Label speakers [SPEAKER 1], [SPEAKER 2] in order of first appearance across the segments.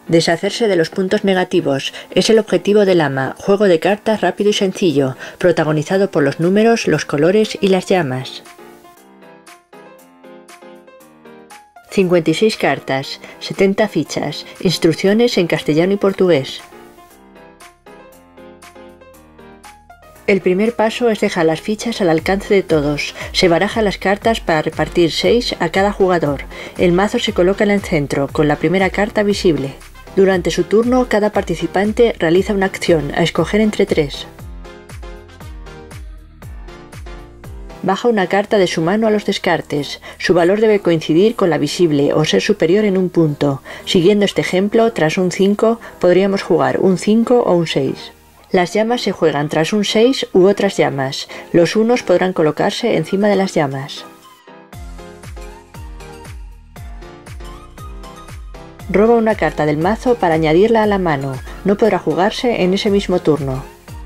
[SPEAKER 1] Deshacerse de los puntos negativos es el objetivo del ama, juego de cartas rápido y sencillo, protagonizado por los números, los colores y las llamas. 56 cartas, 70 fichas, instrucciones en castellano y portugués. El primer paso es dejar las fichas al alcance de todos. Se barajan las cartas para repartir 6 a cada jugador. El mazo se coloca en el centro, con la primera carta visible. Durante su turno, cada participante realiza una acción, a escoger entre 3. Baja una carta de su mano a los descartes. Su valor debe coincidir con la visible o ser superior en un punto. Siguiendo este ejemplo, tras un 5, podríamos jugar un 5 o un 6. Las llamas se juegan tras un 6 u otras llamas. Los unos podrán colocarse encima de las llamas. Roba una carta del mazo para añadirla a la mano. No podrá jugarse en ese mismo turno.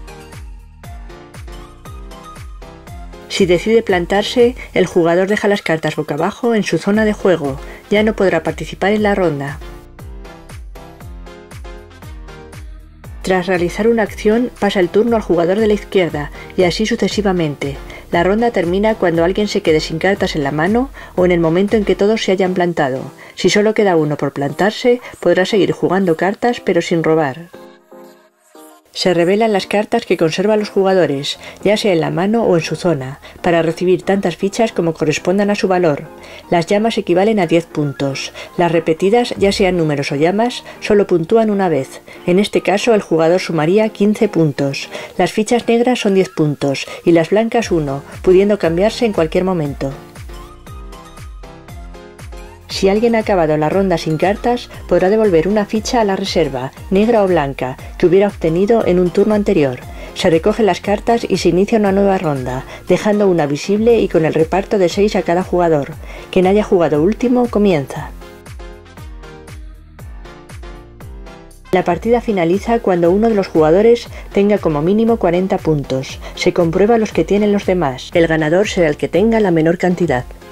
[SPEAKER 1] Si decide plantarse, el jugador deja las cartas boca abajo en su zona de juego. Ya no podrá participar en la ronda. Tras realizar una acción, pasa el turno al jugador de la izquierda, y así sucesivamente. La ronda termina cuando alguien se quede sin cartas en la mano o en el momento en que todos se hayan plantado. Si solo queda uno por plantarse, podrá seguir jugando cartas pero sin robar. Se revelan las cartas que conservan los jugadores, ya sea en la mano o en su zona, para recibir tantas fichas como correspondan a su valor. Las llamas equivalen a 10 puntos. Las repetidas, ya sean números o llamas, solo puntúan una vez. En este caso, el jugador sumaría 15 puntos. Las fichas negras son 10 puntos y las blancas 1, pudiendo cambiarse en cualquier momento. Si alguien ha acabado la ronda sin cartas, podrá devolver una ficha a la reserva, negra o blanca, que hubiera obtenido en un turno anterior. Se recogen las cartas y se inicia una nueva ronda, dejando una visible y con el reparto de 6 a cada jugador. Quien haya jugado último, comienza. La partida finaliza cuando uno de los jugadores tenga como mínimo 40 puntos. Se comprueba los que tienen los demás. El ganador será el que tenga la menor cantidad.